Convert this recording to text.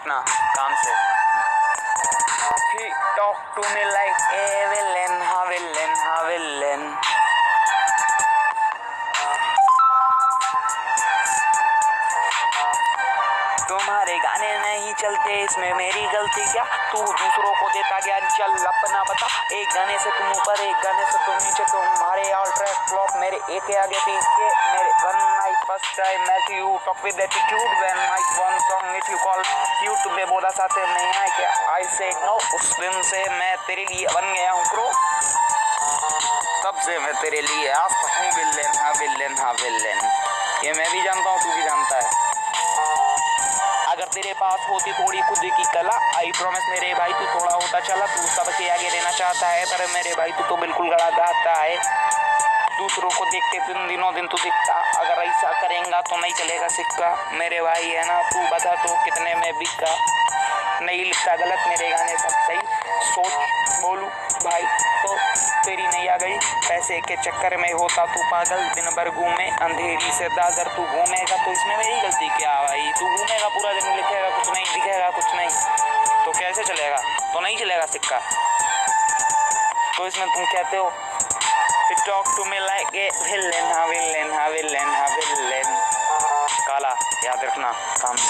रखना काम से। He talk to me like a villain, ha villain, ha villain. तुम्हारे गाने नहीं चलते, इसमें मेरी गलती क्या? तू दूसरों को देता ज्ञान, चल अपना बता। एक गाने से तुम ऊपर, एक गाने से तुम नीचे, तुम्हारे ऑल ट्रैक फ्लॉप, मेरे एक के आगे पीछे। मेरे one night first time met you talk with attitude when my one song if you call you तुमने बोला साथ नहीं आए क्या? I said no, उस दिन से मैं तेरे लिए बन गया हूँ प्रो, तब से मैं तेरे लिए आज तक हूँ विलेन, हाँ विलेन, हाँ विलेन। ये मैं भी जानता हूँ, तू भी जानता है। अगर तेरे पास होती थोड़ी खुद की कला, आई प्रॉमिस मेरे भाई तू थोड़ा होता चला। तू सबके आगे रहना चाहता है, पर मेरे भाई तू तो बिल्कुल गड़ा गाता है। दूसरों को देखते दिन दिनों दिन तू दिखता, अगर ऐसा करेंगा तो नहीं चलेगा सिक्का। मेरे भाई है ना, तू बता तो कितने में बिका। नहीं लिखता गलत मेरे गाने सब सही, सोच बोलूं भाई तो तेरी नहीं आ गई। पैसे के चक्कर में होता तू पागल, दिन भर घूमे अंधेरी से दादर। तू घूमेगा तो इसमें मेरी गलती क्या भाई? तू घूमेगा पूरा दिन, लिखेगा कुछ नहीं, दिखेगा कुछ नहीं, तो कैसे चलेगा? तो नहीं चलेगा सिक्का। तो इसमें तुम कहते हो talk to me like a villain, हाँ विलेन, हाँ विलेन, हाँ विलेन। काला याद रखना काम से।